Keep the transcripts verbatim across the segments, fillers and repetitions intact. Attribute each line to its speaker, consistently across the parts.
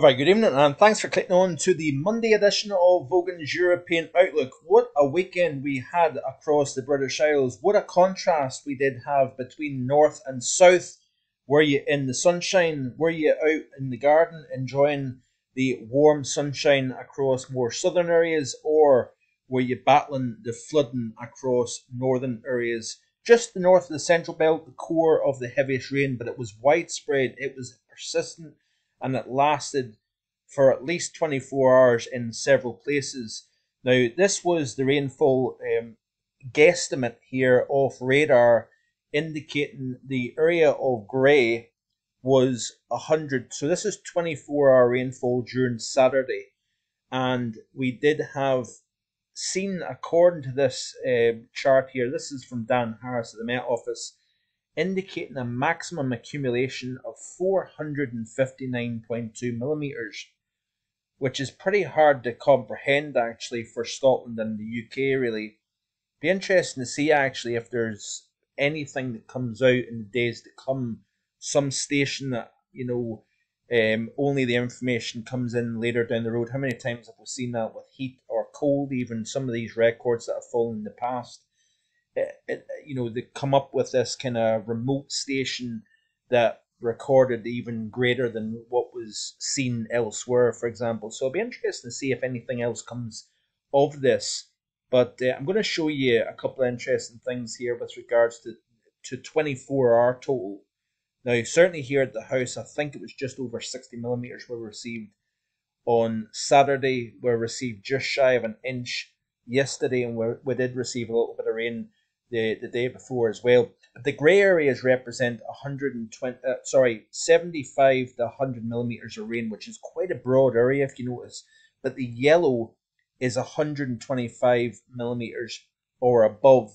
Speaker 1: A very good evening, and thanks for clicking on to the Monday edition of Vogan's European Outlook. What a weekend we had across the British Isles. What a contrast we did have between north and south. Were you in the sunshine? Were you out in the garden enjoying the warm sunshine across more southern areas? Or were you battling the flooding across northern areas? Just the north of the Central Belt, the core of the heaviest rain, but it was widespread, it was persistent, and it lasted for at least twenty-four hours in several places. Now, this was the rainfall um, guesstimate here off radar, indicating the area of grey was one hundred. So this is twenty-four hour rainfall during Saturday. And we did have seen, according to this uh, chart here, this is from Dan Harris at the Met Office, indicating a maximum accumulation of four hundred fifty-nine point two millimetres, which is pretty hard to comprehend actually for Scotland and the U K really. Be interesting to see actually if there's anything that comes out in the days to come, some station that, you know, um, only the information comes in later down the road. How many times have we seen that with heat or cold, even some of these records that have fallen in the past? It, it, you know, they come up with this kind of remote station that recorded even greater than what was seen elsewhere, for example. So it'll be interesting to see if anything else comes of this. But uh, I'm going to show you a couple of interesting things here with regards to, to twenty-four hour total. Now, certainly here at the house, I think it was just over sixty millimetres were received on Saturday. We received just shy of an inch yesterday, and we, we did receive a little bit of rain the, the day before as well. But the grey areas represent one hundred twenty, uh, sorry, seventy-five to one hundred millimetres of rain, which is quite a broad area if you notice. But the yellow is one hundred twenty-five millimetres or above.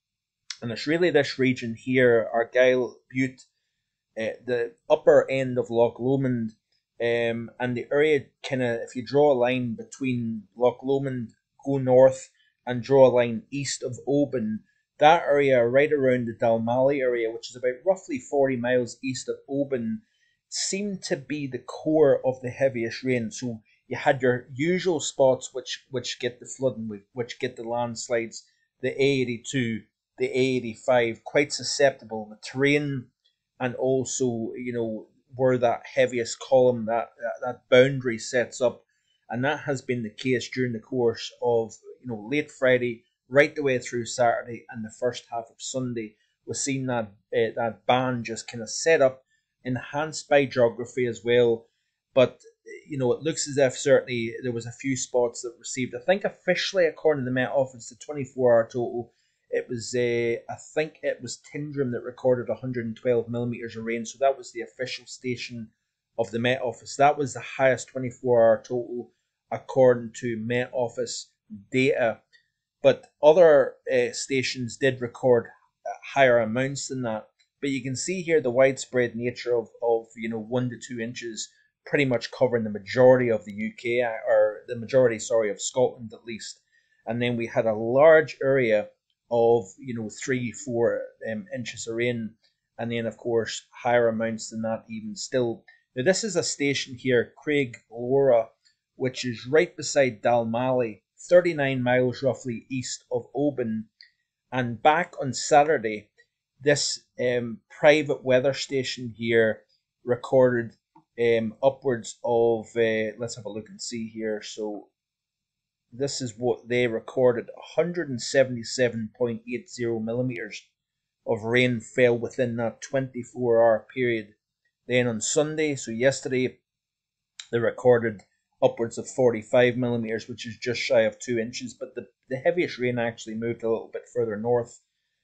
Speaker 1: And it's really this region here, Argyll, Bute, uh, the upper end of Loch Lomond, um, and the area kind of, if you draw a line between Loch Lomond, go north, and draw a line east of Oban, that area right around the Dalmally area, which is about roughly forty miles east of Oban, seemed to be the core of the heaviest rain. So you had your usual spots which which get the flooding, which get the landslides, the A eighty-two, the A eighty-five, quite susceptible. The terrain, and also, you know, where that heaviest column, that, that that boundary sets up, and that has been the case during the course of, you know, late Friday right the way through Saturday and the first half of Sunday. We've seen that uh, that band just kind of set up, enhanced by geography as well. But, you know, it looks as if certainly there was a few spots that received, I think officially, according to the Met Office, the twenty-four hour total, it was, uh, I think it was Tyndrum that recorded one hundred twelve millimetres of rain. So that was the official station of the Met Office. That was the highest twenty-four hour total according to Met Office data. But other uh, stations did record higher amounts than that. But you can see here the widespread nature of, of you know, one to two inches pretty much covering the majority of the U K, or the majority, sorry, of Scotland at least. And then we had a large area of, you know, three, four um, inches of rain. And then, of course, higher amounts than that even still. Now, this is a station here, Craig Laura, which is right beside Dalmally, thirty-nine miles roughly east of Oban. And back on Saturday, this um, private weather station here recorded um, upwards of, uh, let's have a look and see here. So this is what they recorded, one hundred seventy-seven point eight zero millimetres of rain fell within that twenty-four hour period. Then on Sunday, so yesterday, they recorded upwards of forty-five millimetres, which is just shy of two inches. But the, the heaviest rain actually moved a little bit further north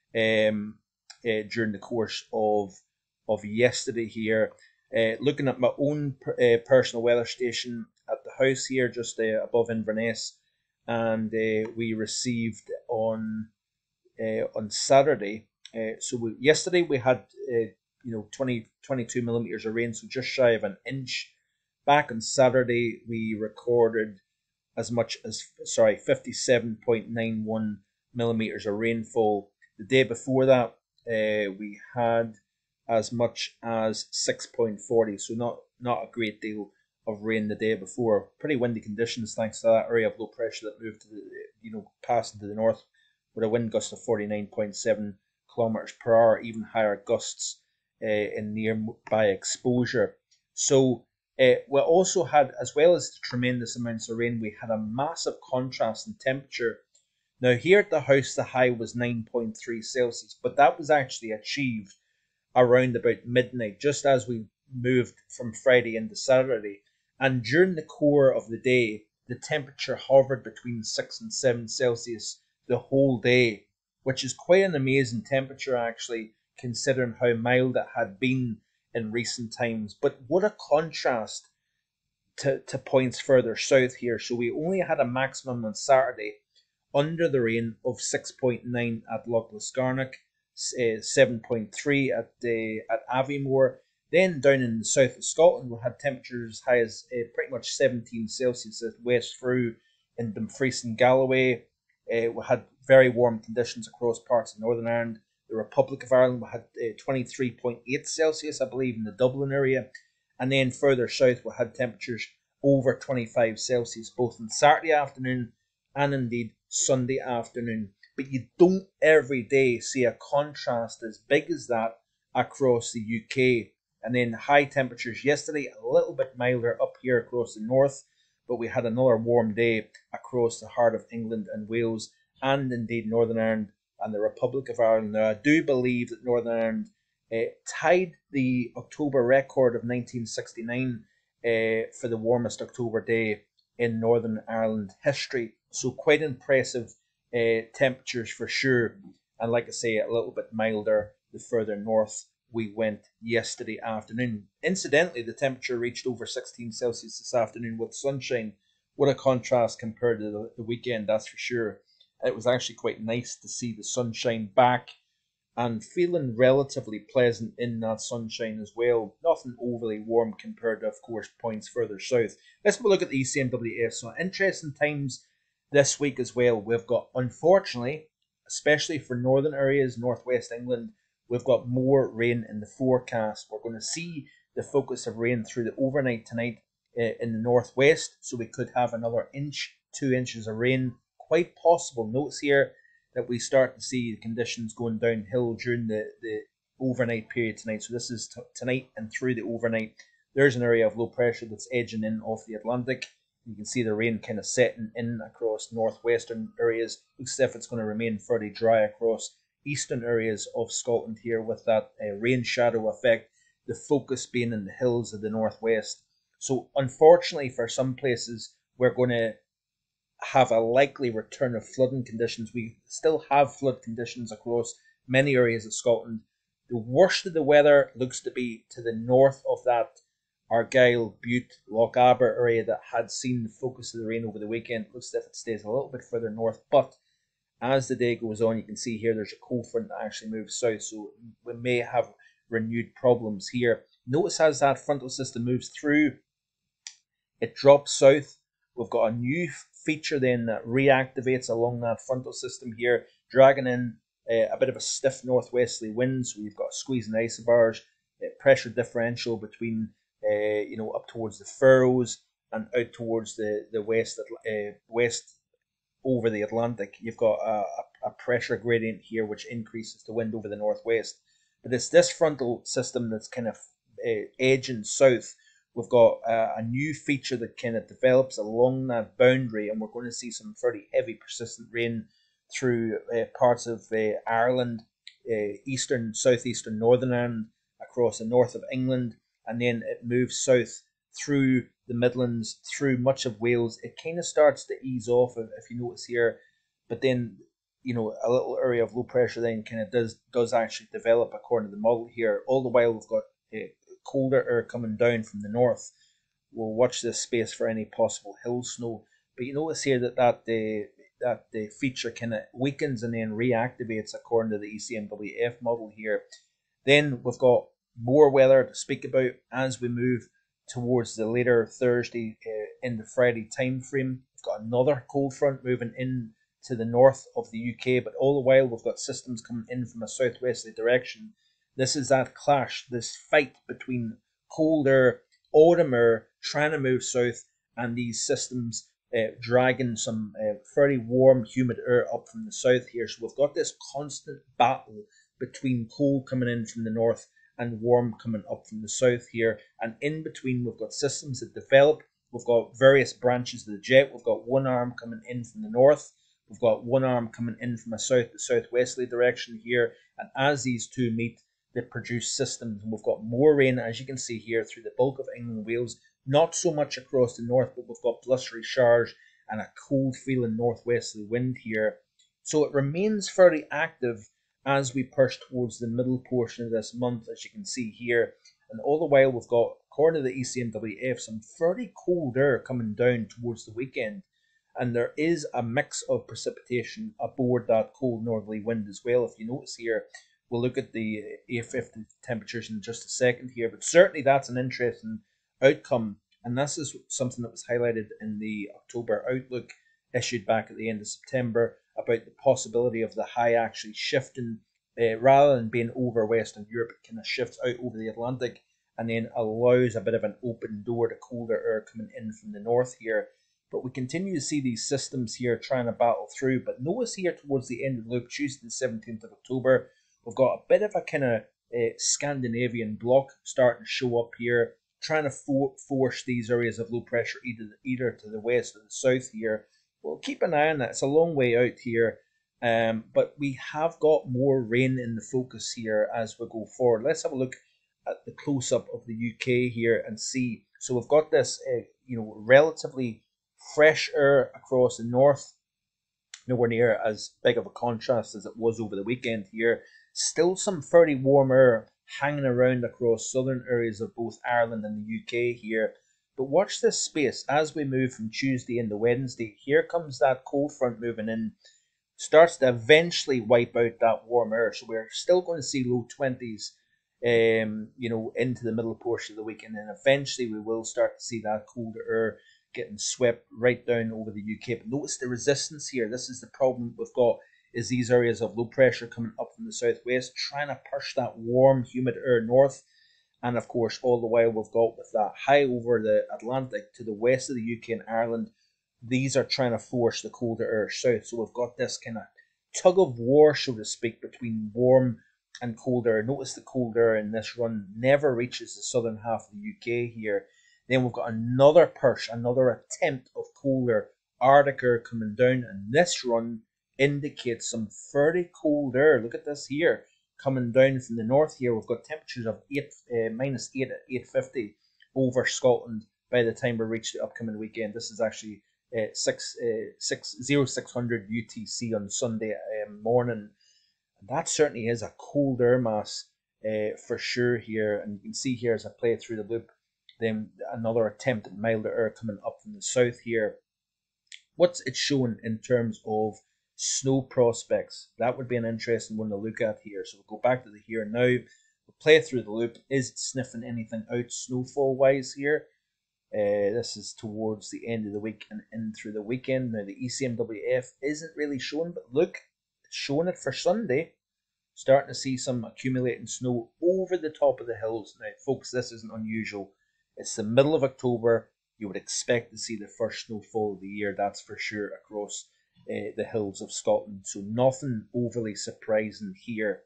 Speaker 1: um, uh, during the course of of yesterday here. Uh, looking at my own uh, personal weather station at the house here, just uh, above Inverness, and uh, we received on uh, on Saturday. Uh, so we, yesterday we had uh, you know twenty, twenty-two millimeters of rain, so just shy of an inch. Back on Saturday we recorded as much as sorry fifty-seven point nine one millimeters of rainfall. The day before that uh, we had as much as six point four zero, so not not a great deal of rain the day before. Pretty windy conditions thanks to that area of low pressure that moved to the, you know, past into the north with a wind gust of forty-nine point seven kilometers per hour, even higher gusts uh, in nearby exposure. So uh, we also had, as well as the tremendous amounts of rain, we had a massive contrast in temperature. Now here at the house, the high was nine point three Celsius, but that was actually achieved around about midnight, just as we moved from Friday into Saturday. And during the core of the day, the temperature hovered between six and seven Celsius the whole day, which is quite an amazing temperature actually, considering how mild it had been in recent times. But what a contrast to, to points further south here. So we only had a maximum on Saturday under the rain of six point nine at Loch Liscarnock, uh, seven point three at the at Aviemore. Then down in the south of Scotland, we had temperatures as high as uh, pretty much seventeen Celsius at West Frew in Dumfries and Galloway. Uh, we had very warm conditions across parts of Northern Ireland. The Republic of Ireland, we had uh, twenty-three point eight Celsius, I believe, in the Dublin area. And then further south, we had temperatures over twenty-five Celsius, both on Saturday afternoon and indeed Sunday afternoon. But you don't every day see a contrast as big as that across the U K. And then high temperatures yesterday, a little bit milder up here across the north, but we had another warm day across the heart of England and Wales, and indeed Northern Ireland and the Republic of Ireland. Now, I do believe that Northern Ireland uh, tied the October record of nineteen sixty-nine uh, for the warmest October day in Northern Ireland history. So quite impressive uh, temperatures for sure. And like I say, a little bit milder the further north we went yesterday afternoon. Incidentally, the temperature reached over sixteen Celsius this afternoon with sunshine. What a contrast compared to the, the weekend, that's for sure. It was actually quite nice to see the sunshine back and feeling relatively pleasant in that sunshine as well. Nothing overly warm compared to, of course, points further south. Let's have a look at the E C M W F. So interesting times this week as well. We've got, unfortunately, especially for northern areas, northwest England, we've got more rain in the forecast. We're going to see the focus of rain through the overnight tonight uh, in the northwest. So we could have another inch, two inches of rain. Quite possible. Notice here that we start to see the conditions going downhill during the, the overnight period tonight. So this is t- tonight and through the overnight. There's an area of low pressure that's edging in off the Atlantic. You can see the rain kind of setting in across northwestern areas. Looks as if it's going to remain fairly dry across eastern areas of Scotland here with that uh, rain shadow effect, the focus being in the hills of the northwest. So unfortunately for some places, we're going to have a likely return of flooding conditions. We still have flood conditions across many areas of Scotland. The worst of the weather looks to be to the north of that Argyll, Bute, Lochaber area that had seen the focus of the rain over the weekend. It looks as if it stays a little bit further north, but as the day goes on, you can see here there's a cold front that actually moves south, so we may have renewed problems here. Notice as that frontal system moves through, it drops south. We've got a new feature then that reactivates along that frontal system here, dragging in uh, a bit of a stiff northwesterly wind. So we've got a squeezing isobars, uh, pressure differential between uh, you know up towards the Furrows and out towards the the west uh, west over the Atlantic. You've got a, a pressure gradient here which increases the wind over the northwest. But it's this frontal system that's kind of uh, edging south. We've got uh, a new feature that kind of develops along that boundary, and we're going to see some fairly heavy persistent rain through uh, parts of uh, Ireland, uh, eastern, southeastern Northern Ireland, across the north of England, and then it moves south through the Midlands, through much of Wales. It kind of starts to ease off, if you notice here, but then, you know, a little area of low pressure then kind of does does actually develop according to the model here. All the while we've got uh, colder air coming down from the north. We'll watch this space for any possible hill snow. But you notice here that that the that the feature kind of weakens and then reactivates according to the E C M W F model here. Then we've got more weather to speak about as we move towards the later Thursday uh, into Friday time frame. We've got another cold front moving in to the north of the U K, but all the while we've got systems coming in from a southwesterly direction. This is that clash, this fight between cold air, autumn air, trying to move south, and these systems uh, dragging some uh, very warm, humid air up from the south here. So we've got this constant battle between cold coming in from the north and warm coming up from the south here. And in between, we've got systems that develop. We've got various branches of the jet. We've got one arm coming in from the north. We've got one arm coming in from a south to southwesterly direction here. And as these two meet, they produce systems. And we've got more rain, as you can see here, through the bulk of England and Wales. Not so much across the north, but we've got blustery showers and a cold feeling northwesterly wind here. So it remains fairly active as we push towards the middle portion of this month, as you can see here. And all the while we've got, according to the E C M W F, some fairly cold air coming down towards the weekend. And there is a mix of precipitation aboard that cold northerly wind as well. If you notice here, we'll look at the A fifty temperatures in just a second here. But certainly that's an interesting outcome. And this is something that was highlighted in the October Outlook issued back at the end of September about the possibility of the high actually shifting, uh, rather than being over Western Europe, it kind of shifts out over the Atlantic and then allows a bit of an open door to colder air coming in from the north here. But we continue to see these systems here trying to battle through. But notice here towards the end of the loop, Tuesday the seventeenth of October, we've got a bit of a kind of uh, Scandinavian block starting to show up here, trying to for force these areas of low pressure either, either to the west or the south here. We'll keep an eye on that. It's a long way out here. Um, but we have got more rain in the focus here as we go forward. Let's have a look at the close-up of the U K here and see. So we've got this uh, you know, relatively fresh air across the north, nowhere near as big of a contrast as it was over the weekend here. Still some fairly warm air hanging around across southern areas of both Ireland and the U K here. But watch this space as we move from Tuesday into Wednesday. Here comes that cold front moving in, starts to eventually wipe out that warm air. So we're still going to see low twenties um, you know, into the middle portion of the weekend, and eventually we will start to see that colder air getting swept right down over the U K. But notice the resistance here. This is the problem we've got, is these areas of low pressure coming up from the southwest, trying to push that warm, humid air north. And of course, all the while we've got with that high over the Atlantic to the west of the U K and Ireland, these are trying to force the colder air south. So we've got this kind of tug of war, so to speak, between warm and cold air. Notice the cold air in this run never reaches the southern half of the U K here. Then we've got another push, another attempt of colder Arctic air coming down, and this run indicates some fairly cold air. Look at this here, coming down from the north here. We've got temperatures of eight, uh, minus eight at eight fifty over Scotland by the time we reach the upcoming weekend. This is actually uh, six, uh, six, zero six hundred U T C on Sunday um, morning. And that certainly is a cold air mass uh, for sure here. And you can see here as I play through the loop, then another attempt at milder air coming up from the south here. What's it showing in terms of snow prospects? That would be an interesting one to look at here. So we'll go back to the here and now. We'll play through the loop. Is it sniffing anything out snowfall wise here? Uh, this is towards the end of the week and in through the weekend. Now the E C M W F isn't really showing, but look, it's showing it for Sunday. Starting to see some accumulating snow over the top of the hills. Now folks, this isn't unusual. It's the middle of October. You would expect to see the first snowfall of the year, that's for sure, across uh, the hills of Scotland. So nothing overly surprising here.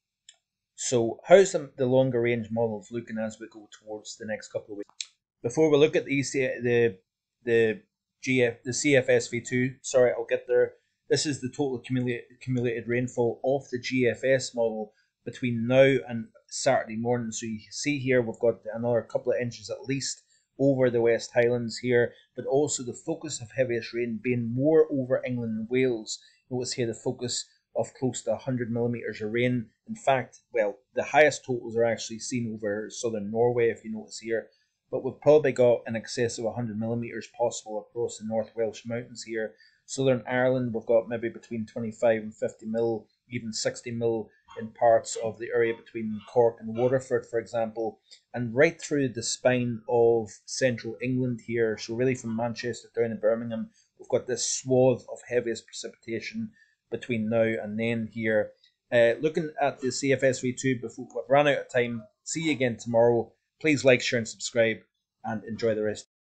Speaker 1: So how's the, the longer range models looking as we go towards the next couple of weeks? Before we look at the E C, the the G F, the C F S V two, sorry, I'll get there. This is the total accumulated, accumulated rainfall of the G F S model between now and Saturday morning. So you see here we've got another couple of inches at least over the West Highlands here, but also the focus of heaviest rain being more over England and Wales. Notice here the focus of close to one hundred millimetres of rain. In fact, well, the highest totals are actually seen over southern Norway, if you notice here, but we've probably got in excess of one hundred millimetres possible across the North Welsh Mountains here. Southern Ireland, we've got maybe between twenty-five and fifty mil, even sixty mil in parts of the area between Cork and Waterford, for example, and right through the spine of central England here. So really from Manchester down to Birmingham, we've got this swath of heaviest precipitation between now and then here. Uh, looking at the C F S V two, before we've run out of time, see you again tomorrow. Please like, share and subscribe. and enjoy the rest.